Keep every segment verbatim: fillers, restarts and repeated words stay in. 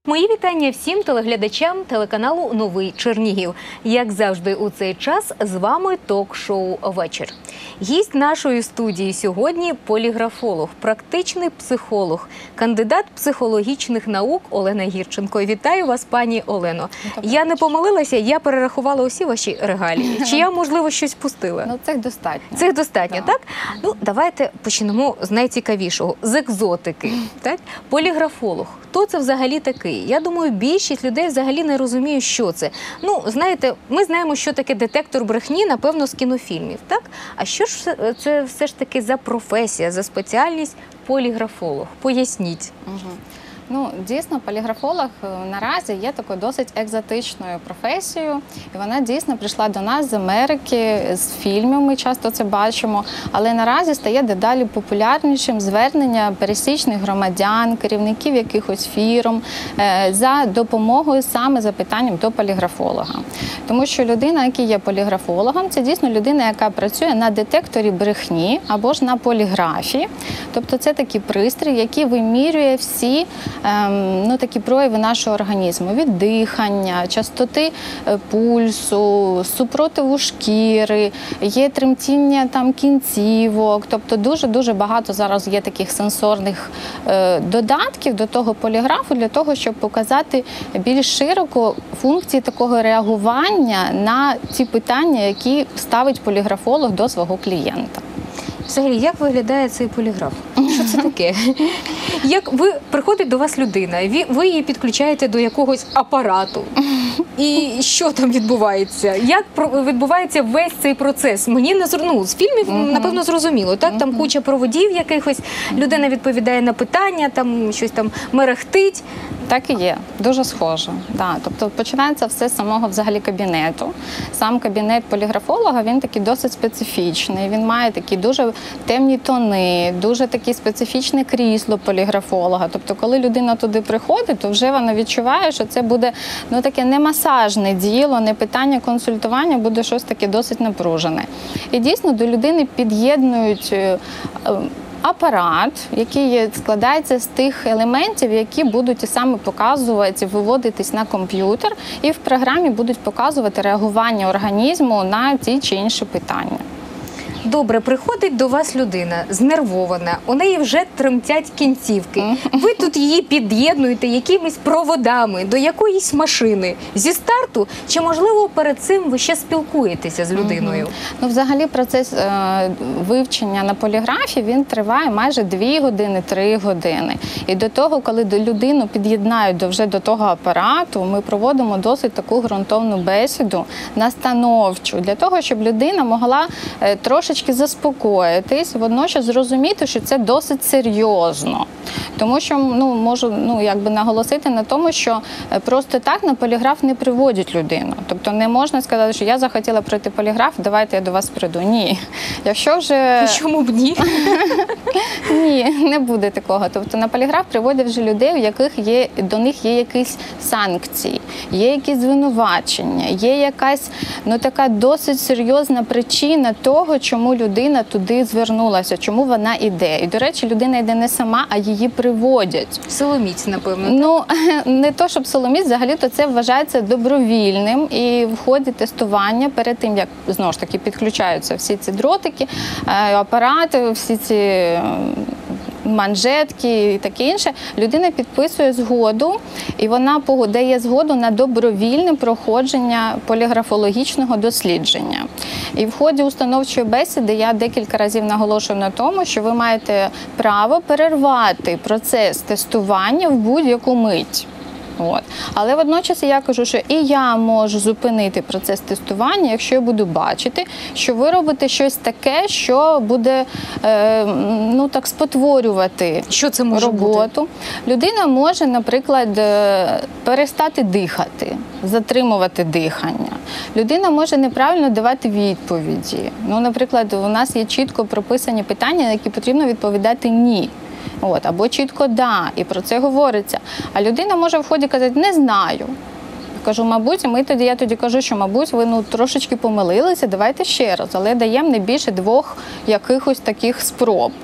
Мої вітання всім телеглядачам телеканалу «Новий Чернігів». Як завжди у цей час з вами ток-шоу «Вечір». Гість нашої студії сьогодні – поліграфолог, практичний психолог, кандидат психологічних наук Олена Гірченко. Вітаю вас, пані Олено. Я не помилилася, я перерахувала усі ваші регалії. Чи я, можливо, щось пустила? Ну, цих достатньо. Цих достатньо, так? так? Ну, давайте почнемо з найцікавішого, з екзотики. Так? Поліграфолог. Хто це взагалі такий? Я думаю, більшість людей взагалі не розуміє, що це. Ну, знаєте, ми знаємо, що таке детектор брехні, напевно, з кінофільмів, так? А що ж це все ж таки за професія, за спеціальність поліграфолог? Поясніть. Угу. Ну, дійсно, поліграфолог наразі є такою досить екзотичною професією. І вона дійсно прийшла до нас з Америки, з фільмів, ми часто це бачимо. Але наразі стає дедалі популярнішим звернення пересічних громадян, керівників якихось фірм за допомогою саме запитанням до поліграфолога. Тому що людина, яка є поліграфологом, це дійсно людина, яка працює на детекторі брехні або ж на поліграфі. Тобто це такий пристрій, який вимірює всі ну, такі прояви нашого організму. Від дихання, частоти пульсу, супротиву шкіри, є тремтіння там кінцівок. Тобто дуже-дуже багато зараз є таких сенсорних е, додатків до того поліграфу для того, щоб показати більш широко функції такого реагування на ті питання, які ставить поліграфолог до свого клієнта. Взагалі, як виглядає цей поліграф? Що це таке? Як ви, приходить до вас людина, ви, ви її підключаєте до якогось апарату. І що там відбувається? Як відбувається весь цей процес? Мені не ну, з фільмів, uh-huh. напевно, зрозуміло. Так, там uh-huh. куча проводів якихось, людина відповідає на питання, там щось там мерехтить. Так і є, дуже схоже. Да. Тобто починається все з самого взагалі кабінету. Сам кабінет поліграфолога, він такий досить специфічний, він має такі дуже темні тони, дуже таке специфічне крісло поліграфолога. Тобто коли людина туди приходить, то вже вона відчуває, що це буде ну, таке не масажне діло, не питання консультування, буде щось таке досить напружене. І дійсно до людини під'єднують апарат, який складається з тих елементів, які будуть і саме показувати, виводитись на комп'ютер, і в програмі будуть показувати реагування організму на ті чи інші питання. Добре, приходить до вас людина, знервована, у неї вже тремтять кінцівки. Ви тут її під'єднуєте якимись проводами до якоїсь машини зі старту, чи, можливо, перед цим ви ще спілкуєтеся з людиною? Ну, взагалі, процес е, вивчення на поліграфі, він триває майже дві години, три години. І до того, коли до людину під'єднають до, вже до того апарату, ми проводимо досить таку ґрунтовну бесіду, настановчу, для того, щоб людина могла е, трошки трошечки заспокоїтись, водночас зрозуміти, що це досить серйозно. Тому що, ну, можу, ну, якби наголосити на тому, що просто так на поліграф не приводять людину. Тобто не можна сказати, що я захотіла пройти поліграф, давайте я до вас прийду. Ні. Якщо вже... Чому б ні? Ні, не буде такого. Тобто на поліграф приводять вже людей, у яких є, до них є якісь санкції, є якісь звинувачення, є якась, ну, така досить серйозна причина того, чому людина туди звернулася, чому вона йде. І, до речі, людина йде не сама, а її приводять. Соломіць, напевно. Ну, не то, щоб соломіць, взагалі-то це вважається добровільним. І в ході тестування, перед тим, як, знову ж таки, підключаються всі ці дротики, апарати, всі ці манжетки і таке інше, людина підписує згоду, і вона дає згоду на добровільне проходження поліграфологічного дослідження. І в ході установчої бесіди я декілька разів наголошую на тому, що ви маєте право перервати процес тестування в будь-яку мить. От. Але водночас я кажу, що і я можу зупинити процес тестування, якщо я буду бачити, що ви робите щось таке, що буде е, ну, так, спотворювати що це може роботу. Бути? Людина може, наприклад, перестати дихати, затримувати дихання. Людина може неправильно давати відповіді. Ну, наприклад, у нас є чітко прописані питання, на які потрібно відповідати «ні». От, або чітко «да», і про це говориться. А людина може в ході казати «не знаю». Кажу, мабуть, ми тоді, я тоді кажу, що, мабуть, ви ну, трошечки помилилися, давайте ще раз, але даємо не більше двох якихось таких спроб.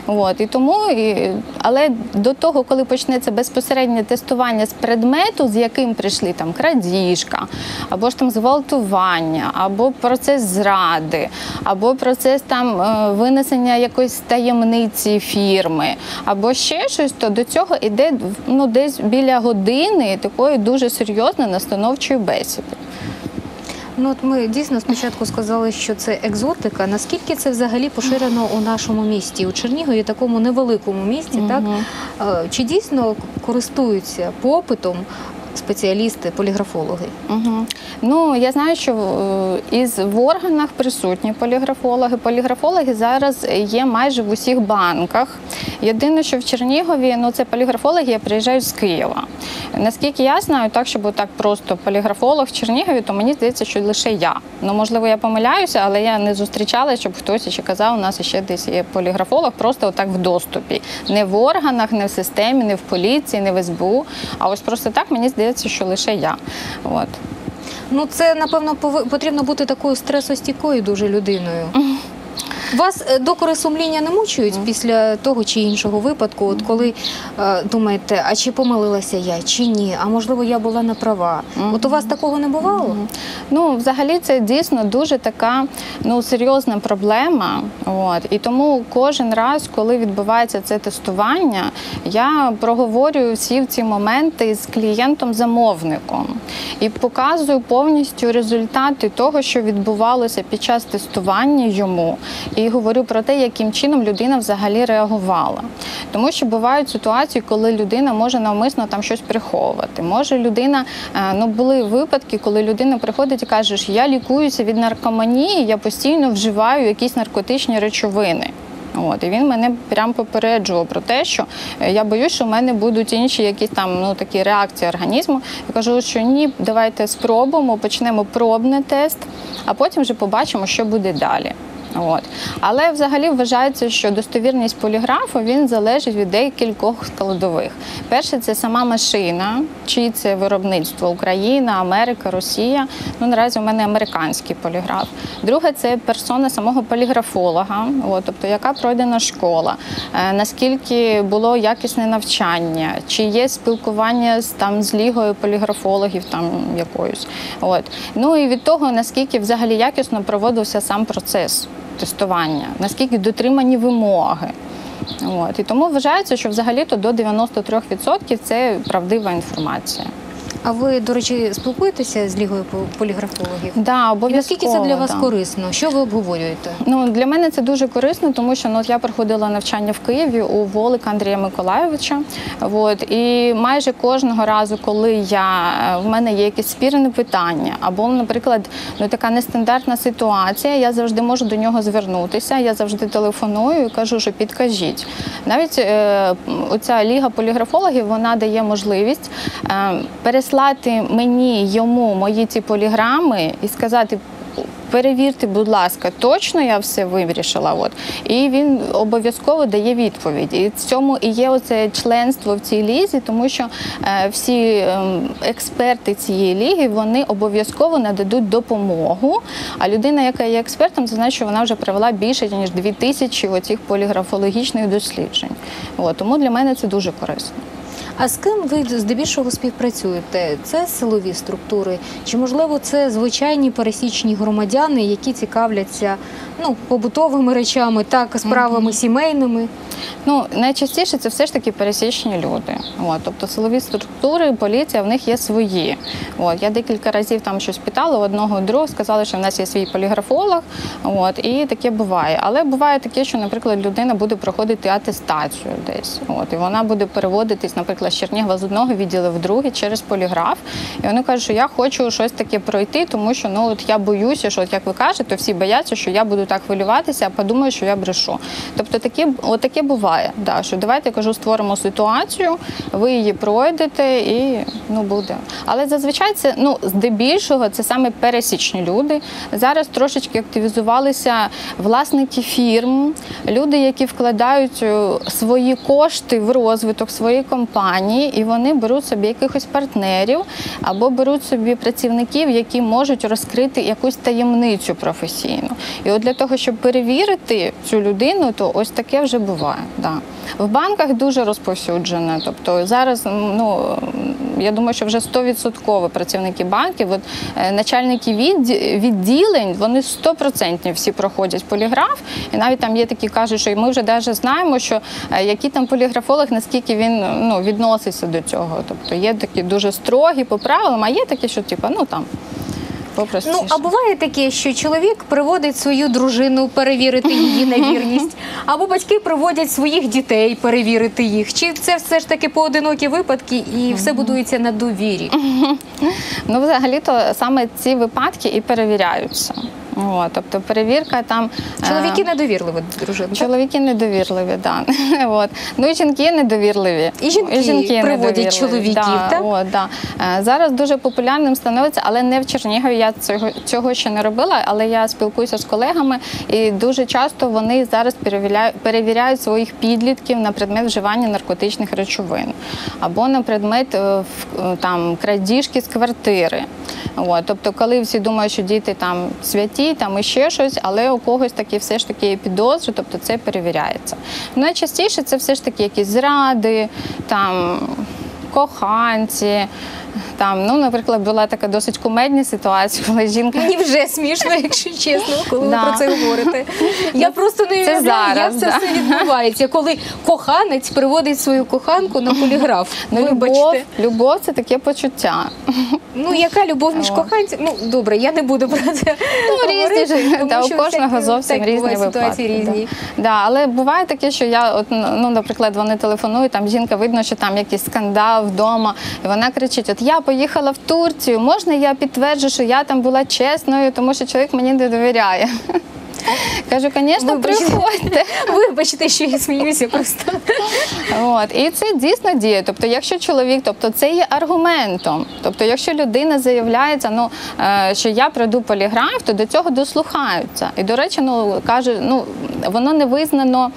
От, і тому, і, але до того, коли почнеться безпосереднє тестування з предмету, з яким прийшли там крадіжка, або ж там зґвалтування, або процес зради, або процес там е, винесення якоїсь таємниці фірми, або ще щось, то до цього йде ну, десь біля години такої дуже серйозної настановчої бесіди. Ну, от ми дійсно спочатку сказали, що це екзотика. Наскільки це взагалі поширено у нашому місті, у Чернігові, такому невеликому місті, Угу. так? Е, Чи дійсно користуються попитом спеціалісти, поліграфологи? Угу. Ну, я знаю, що е, із в органах присутні поліграфологи. Поліграфологи зараз є майже в усіх банках. Єдине, що в Чернігові, ну, це поліграфологи, приїжджають з Києва. Наскільки я знаю, так, щоб так просто поліграфолог в Чернігові, то мені здається, що лише я. Ну, можливо, я помиляюся, але я не зустрічала, щоб хтось ще казав, у нас ще десь є поліграфолог, просто отак в доступі. Не в органах, не в системі, не в поліції, не в ес бе у, а ось просто так мені здається, що лише я. От. Ну, це, напевно, пови- потрібно бути такою стресостійкою дуже людиною. Вас е, докори сумління не мучують після того чи іншого випадку, от коли е, думаєте, а чи помилилася я, чи ні, а можливо я була не права. От у вас такого не бувало? Ну, взагалі, це дійсно дуже така ну, серйозна проблема. От. І тому кожен раз, коли відбувається це тестування, я проговорюю всі ці моменти з клієнтом-замовником і показую повністю результати того, що відбувалося під час тестування йому. І говорю про те, яким чином людина взагалі реагувала. Тому що бувають ситуації, коли людина може навмисно там щось приховувати. Може людина, ну були випадки, коли людина приходить і каже, що я лікуюся від наркоманії, я постійно вживаю якісь наркотичні речовини. От, і він мене прям попереджував про те, що я боюсь, що в мене будуть інші якісь там ну, такі реакції організму. Я кажу, що ні, давайте спробуємо, почнемо пробний тест, а потім вже побачимо, що буде далі. От. Але взагалі вважається, що достовірність поліграфу він залежить від декількох складових. Перше – це сама машина, чи це виробництво Україна, Америка, Росія. Ну, наразі у мене американський поліграф. Друге – це персона самого поліграфолога, от, тобто яка пройдена школа, е, наскільки було якісне навчання, чи є спілкування з, там, з лігою поліграфологів там, якоюсь. От. Ну і від того, наскільки взагалі якісно проводився сам процес тестування, наскільки дотримані вимоги. От. І тому вважається, що взагалі-то до дев'яноста трьох відсотків це правдива інформація. А ви, до речі, спілкуєтеся з Лігою поліграфологів? Да, І обов'язково. наскільки це для вас да. корисно? Що ви обговорюєте? Ну, для мене це дуже корисно, тому що ну, от я проходила навчання в Києві у Волика Андрія Миколайовича. От, і майже кожного разу, коли я, в мене є якесь спірне питання, або, наприклад, ну, така нестандартна ситуація, я завжди можу до нього звернутися, я завжди телефоную і кажу, що підкажіть. Навіть е, оця Ліга поліграфологів, вона дає можливість е, переслати мені, йому, мої ці поліграми і сказати, перевірте, будь ласка, точно я все вирішила. От. І він обов'язково дає відповідь. І в цьому і є оце членство в цій лізі, тому що е, всі е, експерти цієї ліги, вони обов'язково нададуть допомогу. А людина, яка є експертом, це значить, що вона вже провела більше, ніж дві тисячі оцих поліграфологічних досліджень. От. Тому для мене це дуже корисно. А з ким ви здебільшого співпрацюєте? Це силові структури? Чи, можливо, це звичайні пересічні громадяни, які цікавляться ну, побутовими речами, так, справами mm-hmm. сімейними? Ну, найчастіше це все ж таки пересічні люди. От, тобто силові структури, поліція, в них є свої. От, я декілька разів там щось питала у одного, у другого, сказали, що в нас є свій поліграфолог, от, і таке буває. Але буває таке, що, наприклад, людина буде проходити атестацію десь. От, і вона буде переводитись, наприклад, з Чернігова з одного відділу в другий через поліграф. І вони кажуть, що я хочу щось таке пройти, тому що ну, от я боюся, що, от, як ви кажете, всі бояться, що я буду так хвилюватися, а подумаю, що я брешу. Тобто таке, от таке буває, да, що давайте, я кажу, створимо ситуацію, ви її пройдете і ну, буде. Але зазвичай це, ну, здебільшого, це саме пересічні люди. Зараз трошечки активізувалися власники фірм, люди, які вкладають свої кошти в розвиток своєї компанії, компанії, і вони беруть собі якихось партнерів або беруть собі працівників, які можуть розкрити якусь таємницю професійну. І от для того, щоб перевірити цю людину, то ось таке вже буває. Да. В банках дуже розповсюджено. Тобто зараз, ну, я думаю, що вже сто відсотків працівники банків, от, начальники відділень, вони сто відсотків всі проходять поліграф. І навіть там є такі, кажуть, що ми вже навіть знаємо, що який там поліграфолог, наскільки він, ну, відноситься до цього. Тобто є такі дуже строгі по правилам, а є такі, що типу, ну там, попростіше. Ну, а буває таке, що чоловік приводить свою дружину перевірити її на вірність, або батьки приводять своїх дітей перевірити їх. Чи це все ж таки поодинокі випадки і все будується на довірі? Ну, взагалі-то саме ці випадки і перевіряються. О, тобто перевірка там… Чоловіки недовірливі до дружин, так? Чоловіки недовірливі, так. Да. Ну і жінки недовірливі. І жінки, і жінки приводять чоловіків, да, так? О, да. Зараз дуже популярним становиться, але не в Чернігові, я цього, цього ще не робила, але я спілкуюся з колегами, і дуже часто вони зараз перевіряють, перевіряють своїх підлітків на предмет вживання наркотичних речовин або на предмет там, крадіжки з квартири. От, тобто, коли всі думають, що діти там святі, там і ще щось, але у когось такі все ж таки є підозри, тобто це перевіряється. Найчастіше це все ж таки якісь зради, там, коханці. Там, ну, наприклад, була така досить кумедна ситуація, коли жінка… Мені вже смішно, якщо чесно, коли Да. ви про це говорите. Я просто не Це уявляю, як зараз, це да. все відбувається, коли коханець приводить свою коханку на поліграф. Ну, любов, Вибачте. любов – це таке почуття. Ну, яка любов між коханцями? Ну, добре, я не буду про це Ну, говорити, різні ж, тому та, у що кожного всякі- зовсім так, різні бувають випадки. ситуації різні. Да. Да, але буває таке, що я, от, ну, наприклад, вони телефонують, там жінка, видно, що там якийсь скандал вдома, і вона кричить, от я поїхала в Турцію, можна я підтверджу, що я там була чесною, тому що чоловік мені не довіряє. Кажу, звісно, Вибачте. приходьте. Вибачте, що я сміюся просто. От. І це дійсно діє. Тобто, якщо чоловік, тобто це є аргументом. Тобто, якщо людина заявляється, ну, е, що я пройду поліграф, то до цього дослухаються. І, до речі, ну, каже, ну, воно не визнано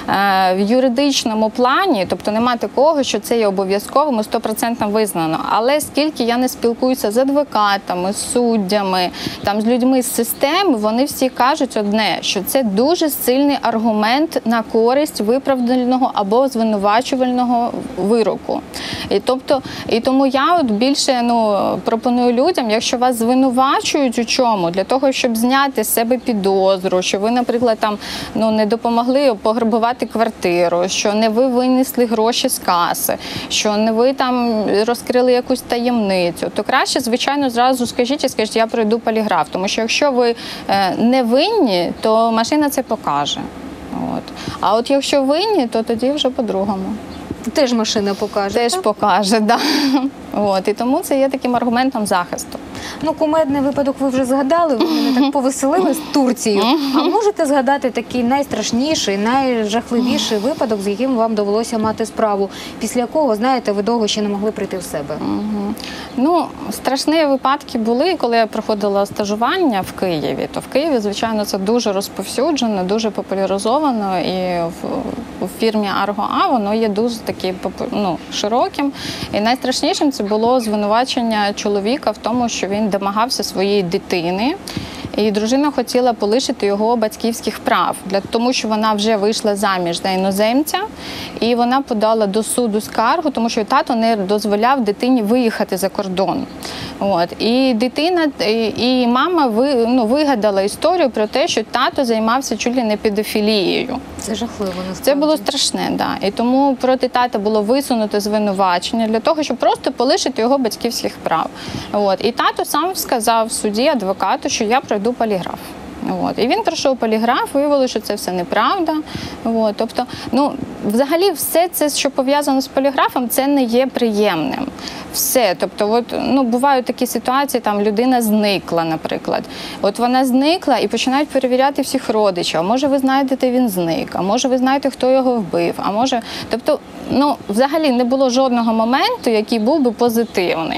е, в юридичному плані, тобто нема такого, що це є обов'язковим і сто відсотків визнано. Але скільки я не спілкуюся з адвокатами, з суддями, там, з людьми з системи, вони всі кажуть одне, що це дуже сильний аргумент на користь виправдального або звинувачувального вироку. І, тобто, і тому я от більше, ну, пропоную людям, якщо вас звинувачують у чому, для того, щоб зняти з себе підозру, що ви, наприклад, там, ну, не допомогли пограбувати квартиру, що не ви винесли гроші з каси, що не ви там розкрили якусь таємницю, то краще, звичайно, зразу скажіть і скажіть, я пройду поліграф. Тому що якщо ви е, не винні, то машина це покаже. От. А от якщо винні, то тоді вже по-другому. Теж машина покаже. Теж так? покаже, да. От. І тому це є таким аргументом захисту. Ну, кумедний випадок ви вже згадали, ви мене так повеселили з Турцією. А можете згадати такий найстрашніший, найжахливіший випадок, з яким вам довелося мати справу, після якого, знаєте, ви довго ще не могли прийти в себе? Угу. Ну, страшні випадки були, коли я проходила стажування в Києві. То в Києві, звичайно, це дуже розповсюджено, дуже популяризовано, і в, в фірмі Арго-А воно є дуже таким, ну, широким. І найстрашнішим це було звинувачення чоловіка в тому, що він домагався своєї дитини, і дружина хотіла полишити його батьківських прав, для, тому що вона вже вийшла заміж за іноземця, і вона подала до суду скаргу, тому що тато не дозволяв дитині виїхати за кордон. От. І дитина, і, і мама ви, ну, вигадала історію про те, що тато займався чуть ли не педофілією. Це жахливо, насправді. Це було страшне, да. І тому проти тата було висунуто звинувачення для того, щоб просто полишити його батьківських прав. От. І тато сам сказав в суді адвокату, що я пройду поліграф. От. І він пройшов поліграф, виявилося, що це все неправда. От. Тобто, ну, взагалі все це, що пов'язано з поліграфом, це не є приємним. Все. Тобто, от, ну, бувають такі ситуації, там людина зникла, наприклад. От вона зникла і починають перевіряти всіх родичів. А може ви знаєте, де він зник, а може ви знаєте, хто його вбив, а може… Тобто, ну, взагалі не було жодного моменту, який був би позитивний.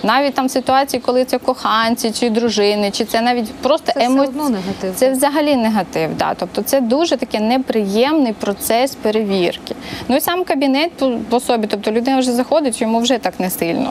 Навіть там ситуації, коли це коханці, чи дружини, чи це навіть просто Це емо... все одно негатив. Це взагалі негатив, да. Тобто це дуже такий неприємний процес перевірки. Ну і сам кабінет по, по собі, тобто людина вже заходить, йому вже так не сильно.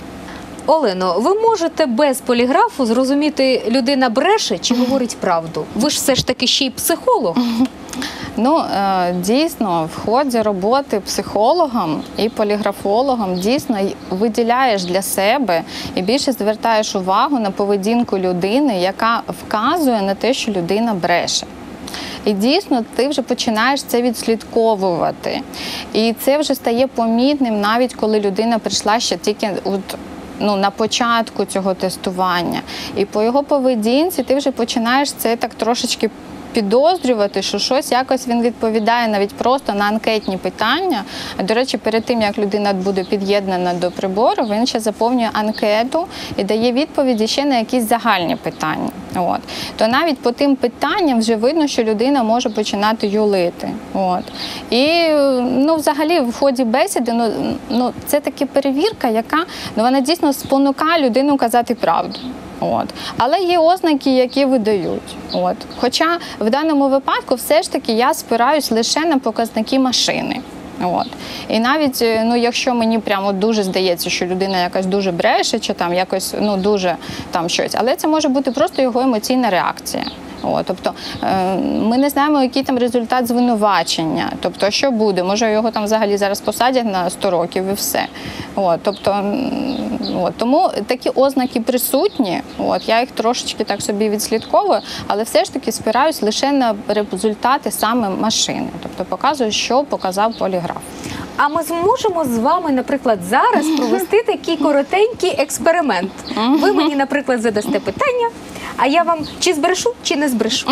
Олено, ви можете без поліграфу зрозуміти, людина бреше чи говорить правду? Ви ж все ж таки ще й психолог. Ну, е, дійсно, в ході роботи психологом і поліграфологом дійсно виділяєш для себе і більше звертаєш увагу на поведінку людини, яка вказує на те, що людина бреше. І дійсно ти вже починаєш це відслідковувати. І це вже стає помітним, навіть коли людина прийшла ще тільки от, ну, на початку цього тестування. І по його поведінці ти вже починаєш це так трошечки підозрювати, що щось якось він відповідає навіть просто на анкетні питання. До речі, перед тим, як людина буде під'єднана до прибору, він ще заповнює анкету і дає відповіді ще на якісь загальні питання. От. То навіть по тим питанням вже видно, що людина може починати юлити. От. І ну, взагалі в ході бесіди ну, ну, це така перевірка, яка ну, вона дійсно спонукає людину казати правду. От. Але є ознаки, які видають. От. Хоча в даному випадку все ж таки я спираюсь лише на показники машини. От. І навіть, ну, якщо мені прямо дуже здається, що людина якась дуже бреше, чи там якось ну, дуже там щось, але це може бути просто його емоційна реакція. О, тобто ми не знаємо, який там результат звинувачення, тобто що буде, може його там взагалі зараз посадять на сто років і все. О, тобто, от, тому такі ознаки присутні, от, я їх трошечки так собі відслідковую, але все ж таки спираюсь лише на результати саме машини, тобто показую, що показав поліграф. А ми зможемо з вами, наприклад, зараз провести такий коротенький експеримент. Ви мені, наприклад, задасте питання, а я вам чи збрешу, чи не збрешу.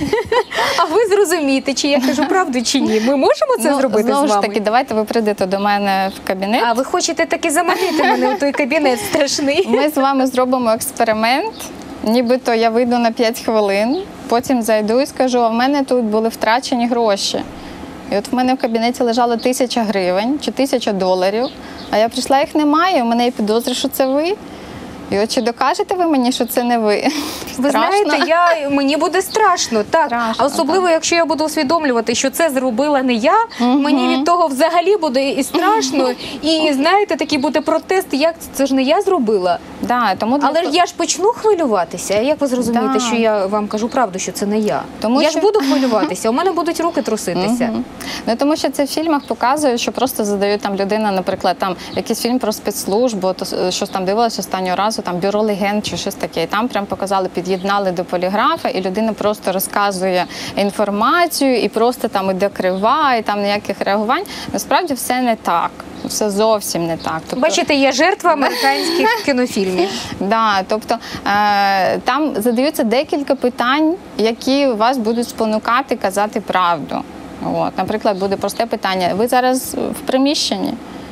А ви зрозумієте, чи я кажу правду, чи ні. Ми можемо це ну, зробити з вами? Знову ж таки, давайте ви прийдете до мене в кабінет. А ви хочете таки заманити мене в той кабінет страшний? Ми з вами зробимо експеримент, нібито я вийду на п'ять хвилин, потім зайду і скажу, а в мене тут були втрачені гроші. І от в мене в кабінеті лежало тисяча гривень чи тисяча доларів, а я прийшла, їх немає, у мене є підозри, що це ви. І от чи докажете ви мені, що це не ви? Ви знаєте, я, мені буде страшно, так. Страшно, а особливо, так. якщо я буду усвідомлювати, що це зробила не я, Угу. мені від того взагалі буде і страшно, і, знаєте, такий буде протест, як це ж не я зробила. Да, тому Але ж я ж почну хвилюватися. А як ви зрозумієте, Да. що я вам кажу правду, що це не я? Тому я що... ж буду хвилюватися, у мене будуть руки труситися. Угу. Ну, тому що це в фільмах показують, що просто задають там людина, наприклад, там якийсь фільм про спецслужбу, то щось там дивилася останнього разу, там бюро легенд чи щось таке. І там прям показали, під'єднали до поліграфа, і людина просто розказує інформацію, і просто там іде крива, і там ніяких реагувань. Насправді все не так. Все зовсім не так. Тобто... Бачите, я жертва американських кінофільмів. Да, тобто е, там задаються декілька питань, які вас будуть спонукати казати правду. От, наприклад, буде просте питання: ви зараз в приміщенні?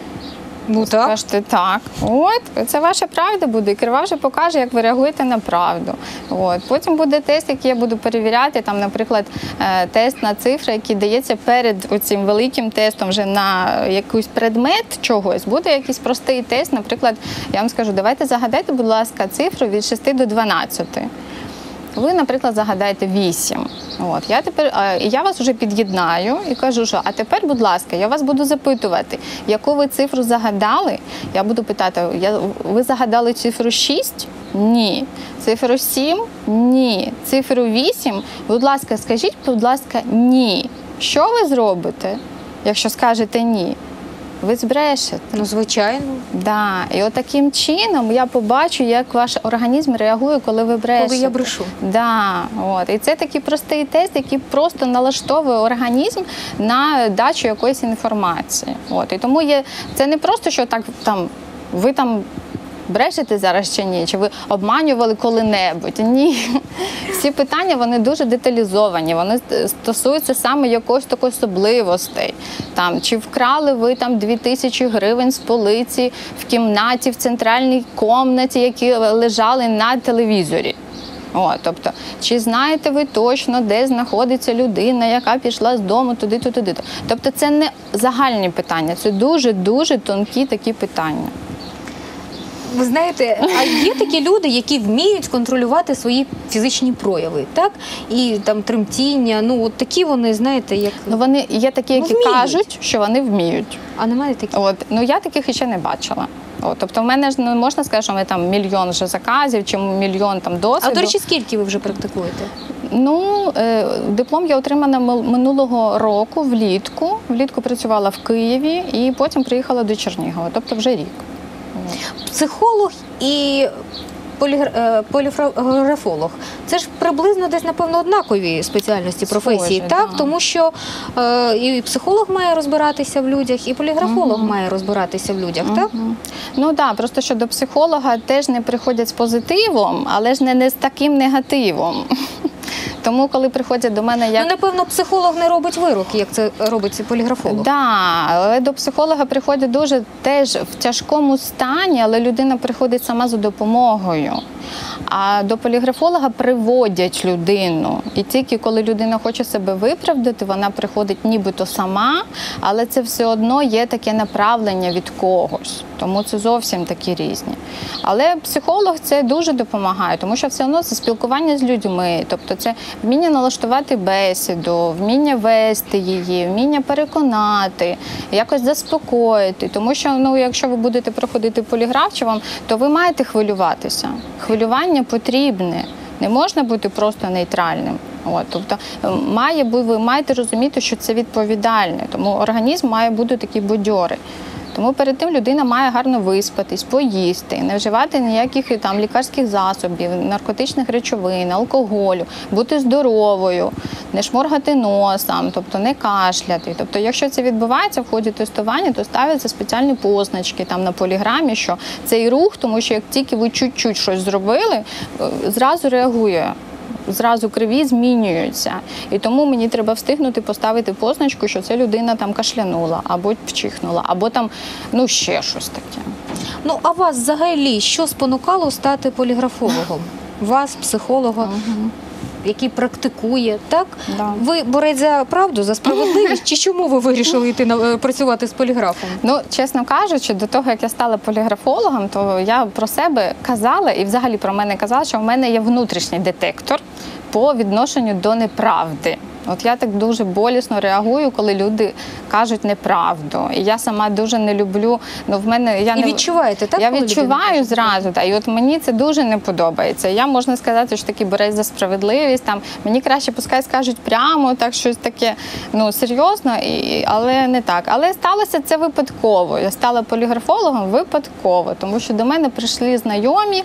Ну так. Скажете, так. От, це ваша правда буде, і крива вже покаже, як ви реагуєте на правду. От. Потім буде тест, який я буду перевіряти, там, наприклад, тест на цифри, який дається перед цим великим тестом вже на якийсь предмет чогось. Буде якийсь простий тест, наприклад, я вам скажу, давайте загадайте, будь ласка, цифру від шести до дванадцяти. Ви, наприклад, загадаєте вісім. От, я тепер, я вас вже під'єднаю і кажу, що, а тепер, будь ласка, я вас буду запитувати, яку ви цифру загадали. Я буду питати, я, ви загадали цифру шість? Ні. Цифру сім? Ні. Цифру вісім? Будь ласка, скажіть, будь ласка, ні. Що ви зробите, якщо скажете ні? Ви збрешете. Ну, звичайно. Да. І от таким чином я побачу, як ваш організм реагує, коли ви брешете. Коли я брешу. Да. От. І це такий простий тест, який просто налаштовує організм на дачу якоїсь інформації. От. І тому є, це не просто, що так там, ви там брешете зараз чи ні, чи ви обманювали коли-небудь. Ні. Всі питання, вони дуже деталізовані, вони стосуються саме якоїсь такої особливостей. Там, чи вкрали ви там дві тисячі гривень з полиці в кімнаті, в центральній кімнаті, які лежали на телевізорі. О, тобто, чи знаєте ви точно, де знаходиться людина, яка пішла з дому туди-то, туди-то. Тобто це не загальні питання, це дуже-дуже тонкі такі питання. ви знаєте, а є такі люди, які вміють контролювати свої фізичні прояви, так? І там тремтіння, ну от такі вони, знаєте, як... Ну, вони є такі, які Ну, вміють. кажуть, що вони вміють. А немає таких? От, ну я таких ще не бачила. От, тобто в мене ж не можна сказати, що ми там мільйон вже заказів чи мільйон там досвіду. А, до речі, скільки ви вже практикуєте? Ну, е, диплом я отримала мил- минулого року влітку. Влітку працювала в Києві і потім приїхала до Чернігова, тобто вже рік. Психолог і полігра- е, поліграфолог. Це ж приблизно десь, напевно, однакові спеціальності, професії, Схожі, так? да. Тому що е, і психолог має розбиратися в людях, і поліграфолог має розбиратися в людях, так? Мгм. Ну так, да, просто що до психолога теж не приходять з позитивом, але ж не, не з таким негативом. Тому, коли приходять до мене як... Ну, напевно, психолог не робить вироки, як це робить поліграфолог. Да, але до психолога приходять дуже теж в тяжкому стані, але людина приходить сама за допомогою. А до поліграфолога приводять людину. І тільки коли людина хоче себе виправдати, вона приходить нібито сама, але це все одно є таке направлення від когось. Тому це зовсім такі різні. Але психолог це дуже допомагає, тому що все одно це спілкування з людьми. Тобто це вміння налаштувати бесіду, вміння вести її, вміння переконати, якось заспокоїти. Тому що, ну, якщо ви будете проходити поліграф, чи вам, то ви маєте хвилюватися. Хвилювання потрібне. Не можна бути просто нейтральним. От, тобто має, ви маєте розуміти, що це відповідальне. Тому організм має бути такий бадьорий. Тому перед тим людина має гарно виспатись, поїсти, не вживати ніяких там лікарських засобів, наркотичних речовин, алкоголю, бути здоровою, не шморгати носом, тобто не кашляти. Тобто, якщо це відбувається в ході тестування, то ставляться спеціальні позначки там на поліграмі, що цей рух, тому що як тільки ви чуть-чуть щось зробили, зразу реагує. Зразу криві змінюються. І тому мені треба встигнути поставити позначку, що ця людина там кашлянула, або вчихнула, або там, ну, ще щось таке. Ну, а вас взагалі що спонукало стати поліграфологом? Вас, психолога, Угу. який практикує, так? Да. Ви борець за правду, за справедливість, чи чому ви вирішили йти на, працювати з поліграфом? Ну, чесно кажучи, до того, як я стала поліграфологом, то я про себе казала, і взагалі про мене казала, що в мене є внутрішній детектор по відношенню до неправди. От я так дуже болісно реагую, коли люди кажуть неправду. І я сама дуже не люблю, ну в мене я І не відчуваєте, так? Я коли людина відчуваю каже? зразу, та і от мені це дуже не подобається. Я можна сказати, що такий борець за справедливість. Там мені краще пускай скажуть прямо, так щось таке, ну серйозно, і але не так. Але сталося це випадково. Я стала поліграфологом випадково, тому що до мене прийшли знайомі,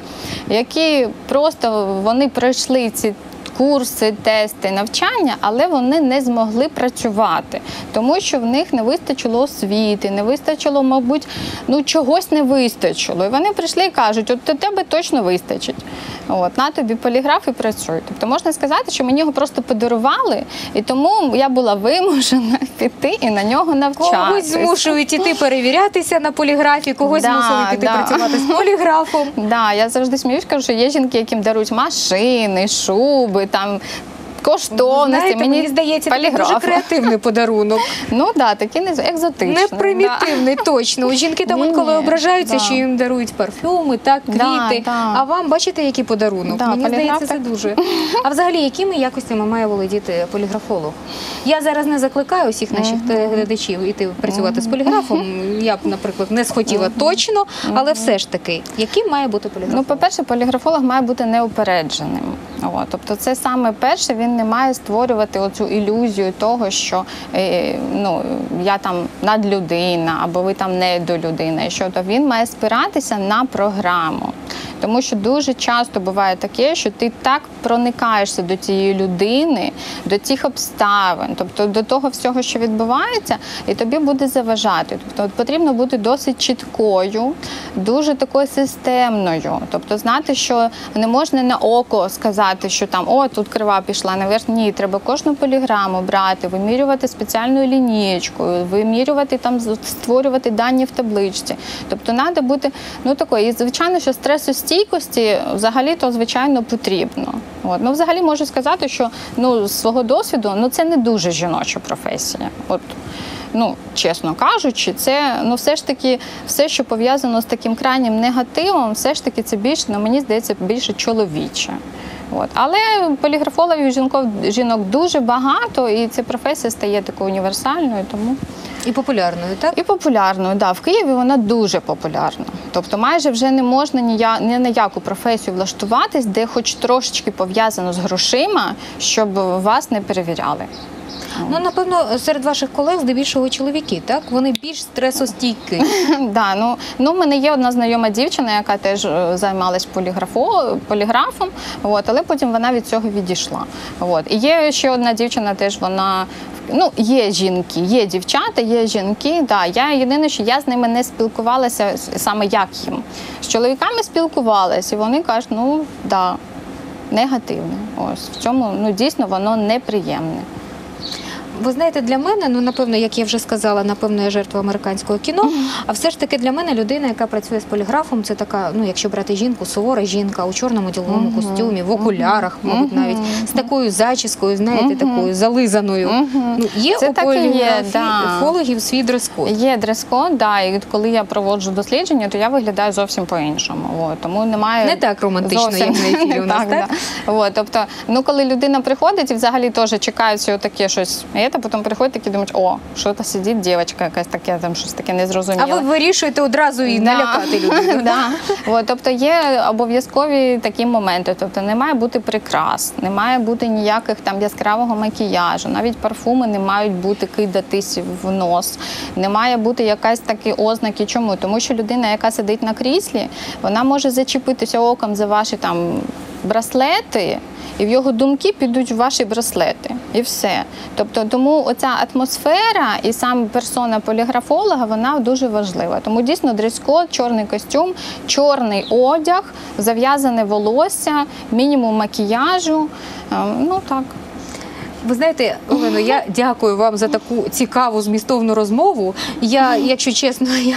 які просто вони пройшли ці курси, тести, навчання, але вони не змогли працювати, тому що в них не вистачило освіти, не вистачило, мабуть, ну чогось не вистачило. І вони прийшли і кажуть, от до тебе точно вистачить. От, на тобі поліграф і працюй. Тобто можна сказати, що мені його просто подарували, і тому я була вимушена піти і на нього навчатися. Когось змушують іти перевірятися на поліграфі, когось Да, змушують іти да. працювати з поліграфом. Да, я завжди сміюсь, кажу, що є жінки, яким дарують машини, шуби, там коштовності. Знаєте, мені здається, це дуже поліграф. креативний подарунок. Ну так, да, такий не екзотичний. Не примітивний, точно. У жінки там Ні-ні, інколи ображаються, да. що їм дарують парфюми, так, квіти. Да, да. А вам, бачите, який подарунок? Да, Мені поліграф здається, це так. дуже. А взагалі, якими якостями має володіти поліграфолог? Я зараз не закликаю усіх наших глядачів іти працювати з поліграфом. Я б, наприклад, не схотіла точно, але все ж таки, яким має бути поліграфолог? Ну, по-перше, поліграфолог має бути неупередженим. О, тобто це саме перше, він не має створювати оцю ілюзію того, що е, ну, я там надлюдина, або ви там недолюдина. І що то він має спиратися на програму. Тому що дуже часто буває таке, що ти так проникаєшся до цієї людини, до цих обставин, тобто до того всього, що відбувається, і тобі буде заважати. Тобто от потрібно бути досить чіткою, дуже такою системною. Тобто знати, що не можна на око сказати, що там, о, тут крива пішла наверх. Ні, треба кожну поліграму брати, вимірювати спеціальною лінієчкою, вимірювати, там, створювати дані в табличці. Тобто треба бути, ну, такою. І, звичайно, що стресостійкості взагалі-то, звичайно, потрібно. От. Ну, взагалі можу сказати, що ну, з свого досвіду ну, це не дуже жіноча професія. От. ну, чесно кажучи, це, ну, все ж таки, все, що пов'язано з таким крайнім негативом, все ж таки це більше, ну, мені здається, більше чоловіче. От. Але поліграфологів жінок, жінок дуже багато, і ця професія стає такою універсальною, тому... І популярною, так? І популярною, да. В Києві вона дуже популярна. Тобто майже вже не можна ні, ні на яку професію влаштуватись, де хоч трошечки пов'язано з грошима, щоб вас не перевіряли. Ну, напевно, серед ваших колег здебільшого чоловіки, так? Вони більш стресостійкі. Да, ну, ну, в мене є одна знайома дівчина, яка теж е, займалась поліграфо, поліграфом, от, але потім вона від цього відійшла. От. І є ще одна дівчина, теж вона, ну, є жінки, є дівчата, є жінки, да. Я єдине, що я з ними не спілкувалася саме як їм. З чоловіками спілкувалася, і вони кажуть, ну, да, негативне. Ось, в цьому, ну, дійсно, воно неприємне. Ви знаєте, для мене, ну, напевно, як я вже сказала, напевно, я жертва американського кіно, mm-hmm. а все ж таки для мене людина, яка працює з поліграфом, це така, ну, якщо брати жінку, сувора жінка у чорному діловому mm-hmm. костюмі, в окулярах, mm-hmm. мабуть, навіть, з такою зачіскою, знаєте, mm-hmm. такою зализаною. Mm-hmm. Ну, є це у поліграфологів да. свій дрес-код? Є дрес-код, да, і коли я проводжу дослідження, то я виглядаю зовсім по-іншому. От, тому немає... Не так романтично, зовсім... як на ефірі у нас, так? так? Да. От, тобто, ну, коли людина приходить і взагалі теж чекають таке щось, а потім приходять такі думають, о, що то сидить дівчинка якась таке, там щось таке незрозуміле. А ви вирішуєте одразу і да. налякати людину. Да. От, тобто є обов'язкові такі моменти, тобто не має бути прикрас, не має бути ніяких там яскравого макіяжу, навіть парфуми не мають бути кидатись в нос, не має бути якась такі ознаки. Чому? Тому що людина, яка сидить на кріслі, вона може зачепитися оком за ваші там браслети, і в його думки підуть в ваші браслети. І все. Тобто, тому оця атмосфера і сам персона поліграфолога, вона дуже важлива. Тому дійсно дрес-код, чорний костюм, чорний одяг, зав'язане волосся, мінімум макіяжу. Ну так. Ви знаєте, Олено, я дякую вам за таку цікаву, змістовну розмову. Я, якщо чесно, я,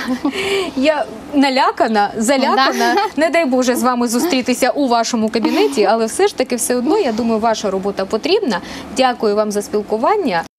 я налякана, залякана. Не дай Боже з вами зустрітися у вашому кабінеті, але все ж таки все одно, я думаю, ваша робота потрібна. Дякую вам за спілкування.